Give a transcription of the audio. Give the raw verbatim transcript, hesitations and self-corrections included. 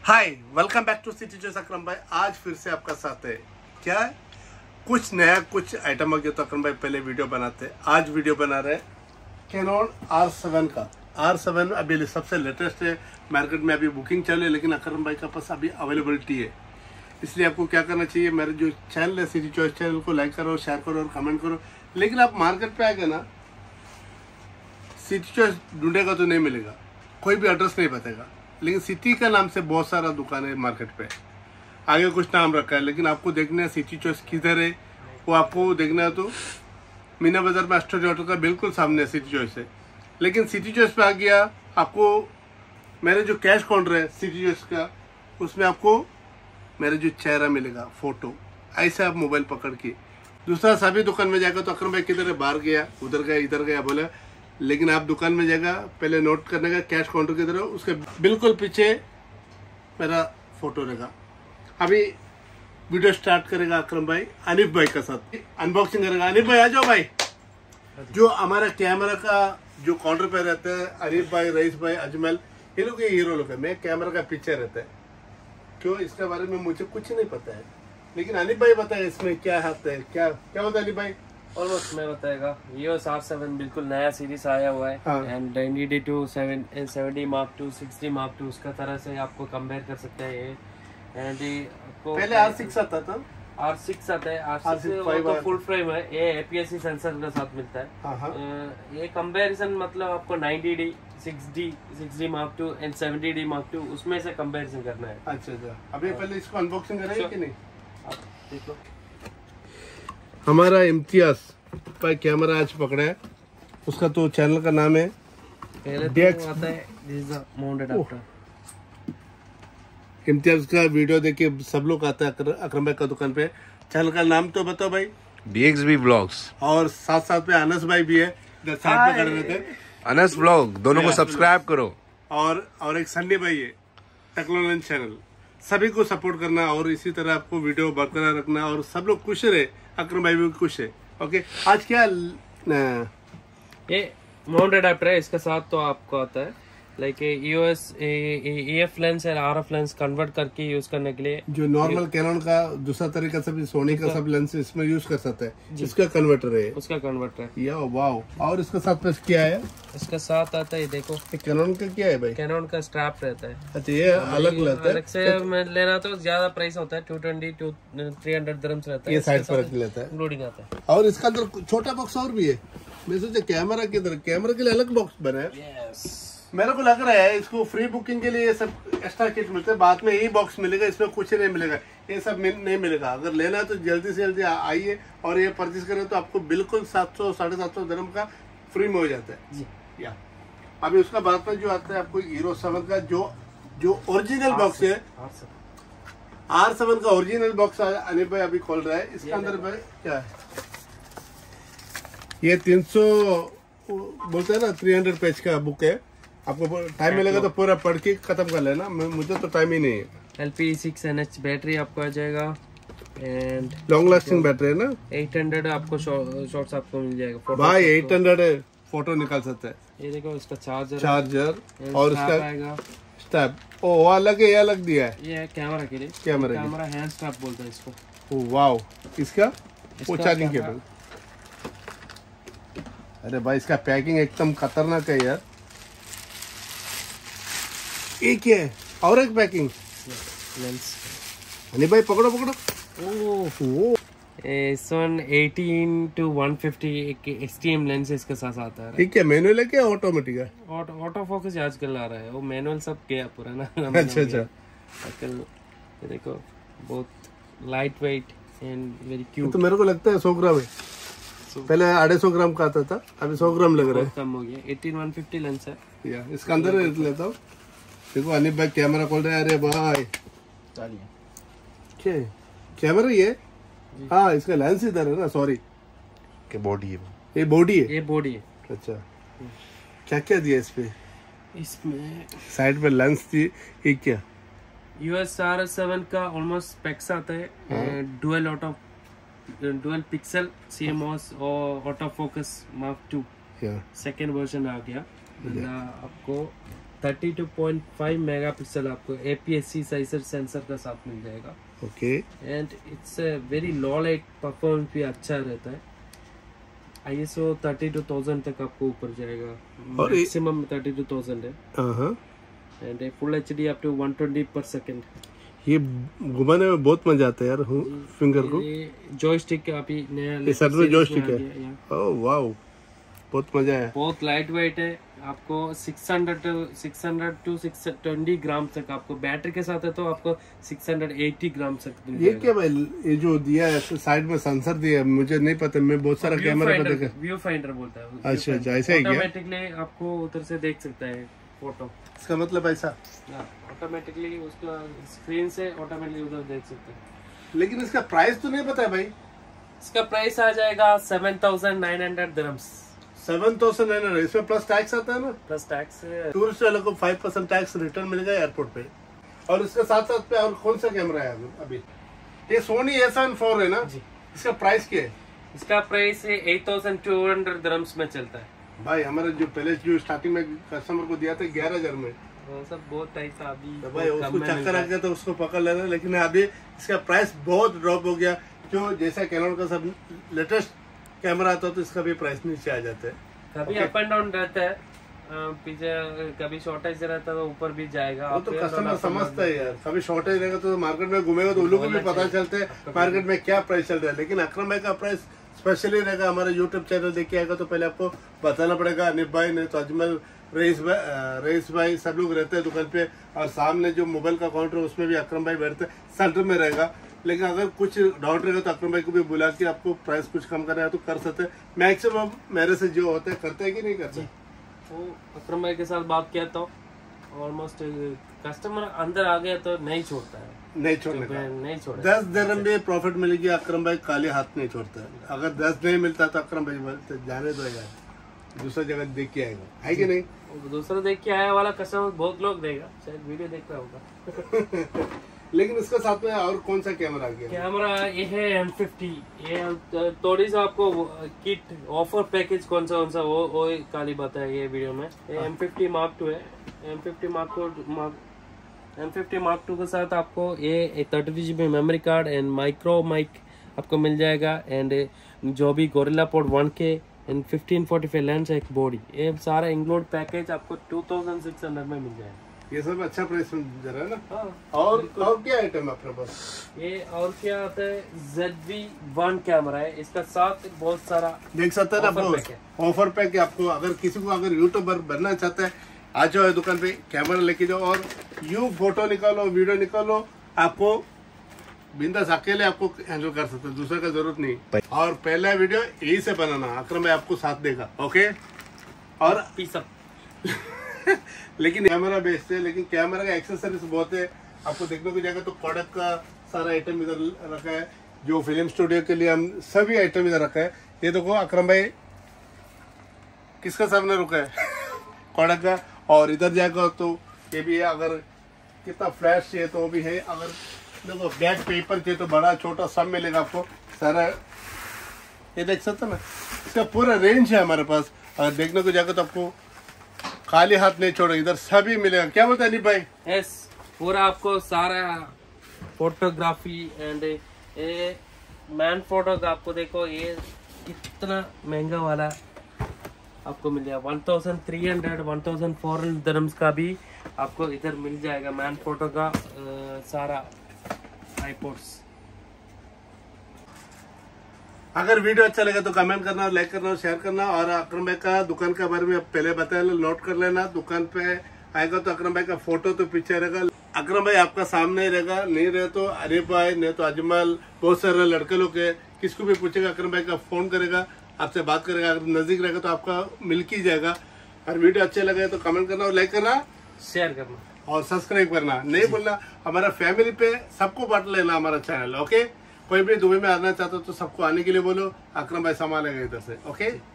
Hi, welcome back to City Choice Akram भाई। आज फिर से आपका साथ है। क्या है, कुछ नया कुछ आइटम आ गया तो अकरम भाई पहले वीडियो बनाते हैं। आज वीडियो बना रहे हैं कैनन आर सेवन का। आर सेवन अभी सबसे लेटेस्ट है, मार्केट में अभी बुकिंग चल रही है, लेकिन अकरम भाई का पास अभी अवेलेबिलिटी है। इसलिए आपको क्या करना चाहिए, मेरे जो चैनल है सिटी चॉइस चैनल को लाइक करो, शेयर करो और कमेंट करो। लेकिन आप मार्केट पे आएगा ना, सिटी चॉइस ढूंढेगा तो नहीं मिलेगा, कोई भी एड्रेस नहीं बताएगा। लेकिन सिटी का नाम से बहुत सारा दुकान है मार्केट पे, आगे कुछ नाम रखा है, लेकिन आपको देखना है सिटी चॉइस किधर है। वो आपको देखना है तो मीना बाजार में एस्ट्रोज होटल का बिल्कुल सामने सिटी चॉइस है। लेकिन सिटी चॉइस पे आ गया, आपको मेरे जो कैश काउंटर है सिटी चॉइस का, उसमें आपको मेरा जो चेहरा मिलेगा, फोटो, ऐसे आप मोबाइल पकड़ के। दूसरा सभी दुकान में जाएगा तो अकरम भाई किधर है, बाहर गया, उधर गया, इधर गया बोला। लेकिन आप दुकान में जाएगा, पहले नोट करने का कैश काउंटर की तरह, उसके बिल्कुल पीछे मेरा फोटो रहेगा। अभी वीडियो स्टार्ट करेगा अकरम भाई अनिफ भाई के साथ, अनबॉक्सिंग करेगा। अनिफ भाई आ जाओ भाई। जो हमारा कैमरा का जो काउंटर पे रहता है, अनिफ भाई, रईस भाई, अजमल, ये लोग ये हीरो लोग है। मैं कैमरा का पीछे रहता है। क्यों, इसके बारे में मुझे कुछ नहीं पता है, लेकिन अनिफ भाई बताए इसमें क्या हाथ है, क्या क्या होता है अनिफ भाई? ऑलमोस्ट मैं बताएगा। ये आर सेवन बिल्कुल नया सीरीज आया हुआ है and ninety D to seventy mark two sixty mark two उसका तरह से आपको कंपेयर कर सकते हैं ये। एंड आपको पहले आर सिक्स आता था, आर सिक्स आता है। आर सिक्स तो फुल फ्रेम है, ये एपीएससी सेंसर के साथ मिलता है। हाँ हाँ। ये कंपैरिजन मतलब आपको ninety D six D six D mark two and seventy D mark two उसमें से कंपैरिजन करना है। अच्छा अच्छा, अभी पहले इसको अनबॉक्सिंग करेंगे कि नहीं? आप देख लो। हमारा इम्तियाज भाई कैमरा आज पकड़ा है, उसका तो चैनल का नाम है पहले तो आता है this is the mount adapter. Imtiaz का वीडियो देख के सब लोग आता है अकरम भाई का दुकान पे। चैनल का नाम तो बताओ भाई। DXB blogs. और साथ साथ में अनस भाई भी है, साथ में खड़े रहते हैं। अनस ब्लॉग, दोनों को सब्सक्राइब करो। और और एक सन्नी भाई है, टेक्नोलॉजी चैनल। सभी को सपोर्ट करना और इसी तरह आपको वीडियो बरकरार रखना और सब लोग खुश रहे, अकरम भाई भी खुश है। ओके, आज क्या न... ये माउंट अडैप्टर है, इसके साथ तो आपको आता है लाइक ईओएस ईएफ लेंस और आरएफ लेंस कन्वर्ट करके यूज करने के लिए। जो नॉर्मल कैनन का दूसरा तरीका से भी सोनी का सब लेंस इसमें यूज कर सकते हैं, इसका कन्वर्टर है, उसका कन्वर्टर है। या वाओ। और इसके साथ में क्या है? इसके साथ आता है, देखो कैनन का क्या है भाई? कैनन का स्ट्रैप रहता है। अच्छा, ये अलग लेता है, अलग से मैं लेना तो ज्यादा प्राइस होता है, two twenty to three hundred dirhams रहता है। ये साइड पर लेता है, इंक्लूडिंग आता है। और इसका अंदर छोटा बॉक्स और भी है। मैं सोचा कैमरा के इधर, कैमरा के लिए अलग बॉक्स बना है। यस, मेरे को लग रहा है इसको फ्री बुकिंग के लिए ये सब एक्स्ट्रा किट मिलते हैं, बाद में यही बॉक्स मिलेगा, इसमें कुछ नहीं मिलेगा, ये सब मिल, नहीं मिलेगा। अगर लेना है तो जल्दी से जल्दी आइए और ये परचेज करें तो आपको बिल्कुल सात सौ साढ़े सात सौ दिरहम का फ्री में हो जाता है जी। या अभी उसका बाद में जो आता है आपको हीरो सेवन का जो जो ओरिजिनल बॉक्स है, आर सेवन का ओरिजिनल बॉक्स अनिल भाई अभी खोल रहा है। इसके अंदर भाई क्या है, ये तीन सौ बोलते हैं ना, थ्री हंड्रेड पेज का बुक है। आपको टाइम मिलेगा तो पूरा पढ़ के खत्म कर लेना, मुझे तो टाइम ही नहीं है। L P six N H battery आपको आ जाएगा एंड लॉन्ग लास्टिंग बैटरी है ना। एट हंड्रेड आपको शॉर्ट्स आपको मिल जाएगा भाई, एट हंड्रेड है, फोटो निकाल सकते हैं। ये देखो इसका चार्जर चार्जर और इसका आएगा स्ट्रैप। ओ वो अलग है, ये अलग दिया है, ये है कैमरा के लिए। कैमरा कैमरा हैंड स्ट्रैप बोलते हैं इसको। Oh wow. इसका वो चार्जिंग केबल। अरे भाई, इसका पैकिंग एकदम खतरनाक है यार। एक है और एक पैकिंग लेंस। अनिल भाई पकड़ो पकड़ो। ओह, इस one eighteen to one fifty एक एक्सट्रीम लेंस इसके साथ आता है। ठीक है, मैनुअल है क्या ऑटोमेटिक है? ऑटो फोकस आजकल आ रहा है, वो मैनुअल सब गया पुराना। अच्छा अच्छा। आजकल देखो बहुत light weight and very cute. तो मेरे को लगता है सौ ग्राम है, पहले आधे सौ ग्राम का आता था, अभी सौ ग्राम लग रहा है, कम हो गया। एटीन वन फिफ्टी लेंस है या इसका अंदर लेता हूँ। देखो अनिल भाई कैमरा खोल रहे हैं। अरे भाई, क्या कैमरा ये? हाँ, इसका लेंस इधर है ना, सॉरी, के बॉडी है, ये बॉडी है। ये बॉडी है। अच्छा, क्या क्या दिया इस पे? इसमें साइड पे लेंस थी, ये क्या? यूएस आर सेवन का ऑलमोस्ट स्पेक्स आता है, dual auto dual pixel CMOS और auto focus mark two second version आ गया। आपको thirty two point five megapixel आपको A P S C sizer sensor का साथ मिल जाएगा। Okay and it's very low light, performance भी अच्छा रहता है। I S O thirty two thousand तक आपको ऊपर जाएगा, और मैक्सिमम थर्टी टू थाउजेंड है। हाँ, and full H D up to one twenty per second. ये घुमाने में बहुत मजा आता है यार फिंगर को। जॉयस्टिक अभी नया ये सर में जॉयस्टिक है। है ओह वाओ, बहुत मजा है। बहुत लाइट वेट है। आपको six hundred to six hundred to six twenty gram तक आपको बैटरी के साथ है तो आपको सिक्स हंड्रेड एटी ग्राम तक मिल ये जाएगा। क्या भाई, ये जो दिया है साइड में सेंसर दिया है, मुझे नहीं पता, मैं बहुत सारा कैमरा पे देखा। व्यू फाइंडर बोलता है। अच्छा अच्छा, ऐसा ही क्या? ऑटोमेटिकली आपको उधर से देख सकता है फोटो। इसका मतलब ऐसा, ऑटोमेटिकली उसका स्क्रीन से ऑटोमेटिकली उधर देख सकते हैं। लेकिन इसका प्राइस तो नहीं पता है भाई। इसका प्राइस आ जाएगा seven thousand nine hundred dirhams. Seven thousand nine hundred, इसमें प्लस टैक्स आता है ना? Plus tax. टूरिस्ट वालों को फाइव परसेंट टैक्स रिटर्न मिलेगा एयरपोर्ट पे। और इसके साथ साथ पे और कौन सा कैमरा है अभी? ये सोनी ए सेवन फोर है ना जी। इसका प्राइस क्या है? इसका price eight thousand two hundred dirhams में चलता है भाई। हमारे जो पहले जो स्टार्टिंग में कस्टमर को दिया था ग्यारह हजार में, वो सब बहुत टाइट था। अभी तो भाई उसको चक्कर आ गया तो उसको पकड़ लेना। लेकिन अभी इसका प्राइस बहुत ड्रॉप हो गया। जो जैसा कैनन का सब लेटेस्ट कैमरा आता है तो इसका भी प्राइस नीचे आ जाता है। कभी अप एंड डाउन रहता है, पीछे कभी शॉर्टेज रहता है तो ऊपर भी जाएगा। वो तो कस्टमर समझता है यार, कभी शॉर्टेज रहेगा तो मार्केट में घूमेगा तो उन लोगों को भी पता चलता है मार्केट में क्या प्राइस चल रहा है। लेकिन अकरम भाई का प्राइस स्पेशली रहेगा। हमारा यूट्यूब चैनल देख के आएगा तो पहले आपको बताना पड़ेगा। अनिप भाई नहीं तो अजमल, रईस भाई रईस भाई सब लोग रहते हैं दुकान पे, और सामने जो मोबाइल का काउंटर है उसमें भी अकरम भाई बैठते हैं, सेंटर में रहेगा। लेकिन अगर कुछ डाउट रहेगा तो अकरम भाई को भी बुला के आपको प्राइस कुछ कम करना है तो कर सकते हैं। मैक्सिमम मेरे से जो होते हैं करते हैं कि नहीं करते। वो अकरम भाई के साथ बात किया तो ऑलमोस्ट कस्टमर अंदर आ गया तो नहीं छोड़ता है, नहीं छोड़ने का, नहीं छोड़। दस दिरहम में प्रॉफिट मिलेगी, अकरम भाई काले हाथ नहीं छोड़ता है। अगर दस नहीं मिलता तो अकरम भाई बोलते जाने दो यार, दूसरा जगह देख के आएगा, है कि नहीं? दूसरा देख के आया वाला कस्टमर बहुत लोग देगा, शायद वीडियो देख रहा होगा। लेकिन इसके साथ में और कौन सा कैमरा आ गया? कैमरा ये है एम फिफ्टी। ये थोड़ी सा आपको किट ऑफर पैकेज कौन सा कौन सा वो वो काली बात है ये वीडियो में। ये एम फिफ्टी मार्क टू है। M fifty mark two mark M fifty mark two के साथ आपको ये thirty two G B memory card and micro mic आपको मिल जाएगा। एंड जो भी गोरिल्ला पोड वन के and fifteen forty five lens एक बॉडी, ये सारा इंक्लूड पैकेज आपको टू थाउजेंड सिक्स हंड्रेड में मिल जाएगा। ये सब अच्छा प्राइस में जा रहा है ना? हाँ, और और क्या आइटम है अपने पास? ये और क्या आता है, ज़ेड वी वन कैमरा है, इसका साथ बहुत सारा देख सकते हैं ना आपको ऑफर पैक है। आपको अगर किसी को अगर यूट्यूबर बनना चाहता है आ जाओ दुकान पे, कैमरा लेके जाओ और यू फोटो निकालो, वीडियो निकालो, आपको बिंदास अकेले आपको हैंडल कर सकते हैं, दूसरे का जरूरत नहीं। और पहला वीडियो यही से बनाना, अकरम भाई आपको साथ देगा, ओके? और पीस अप। लेकिन कैमरा बेचते हैं, लेकिन कैमरा का एक्सेसरीज बहुत है। आपको देखने को जाएगा तो कोडक का सारा आइटम इधर रखा है, जो फिल्म स्टूडियो के लिए हम सभी आइटम इधर रखा है। ये देखो अकरम भाई किसका सामने रुका है? कोडक का। और इधर जाएगा तो ये भी है, अगर कितना फ्लैश चाहिए तो वो भी है। अगर देखो बैक पेपर चाहिए तो बड़ा छोटा सब मिलेगा आपको सारा। ये देख सकते ना, इसका पूरा रेंज है हमारे पास। अगर देखने को जाएगा तो आपको खाली हाथ नहीं छोड़ो, इधर सभी मिलेगा। क्या बोलते हैं अनिप भाई? यस, पूरा आपको सारा फोटोग्राफी एंड ये मैन फोटो का आपको देखो ये कितना महंगा वाला आपको मिल जाएगा। One thousand three hundred one thousand four hundred dirhams का भी आपको इधर मिल जाएगा मैन फोटो का आ, सारा आईपोड्स। अगर वीडियो अच्छा लगे तो कमेंट करना, लाइक करना, शेयर करना। और अकरम भाई का दुकान के बारे में पहले बताया, नोट कर लेना। दुकान पे आएगा तो अकरम भाई का फोटो तो पीछे रहेगा। अकरम भाई आपका सामने ही रहेगा, नहीं रहे तो अनिप भाई, नहीं तो अजमल, बहुत सारे लड़के लोग है, किसको भी पूछेगा अकरम भाई का फोन करेगा, आपसे बात करेगा। अगर नजदीक रहेगा तो आपका मिल की जाएगा। और वीडियो अच्छे लगे तो कमेंट करना और लाइक करना, शेयर करना और सब्सक्राइब करना नहीं भूलना। हमारा फैमिली पे सबको बांट लेना हमारा चैनल, ओके? कोई भी दुबई में आना चाहता तो सबको आने के लिए बोलो, अकरम भाई संभालेगा इधर से, ओके?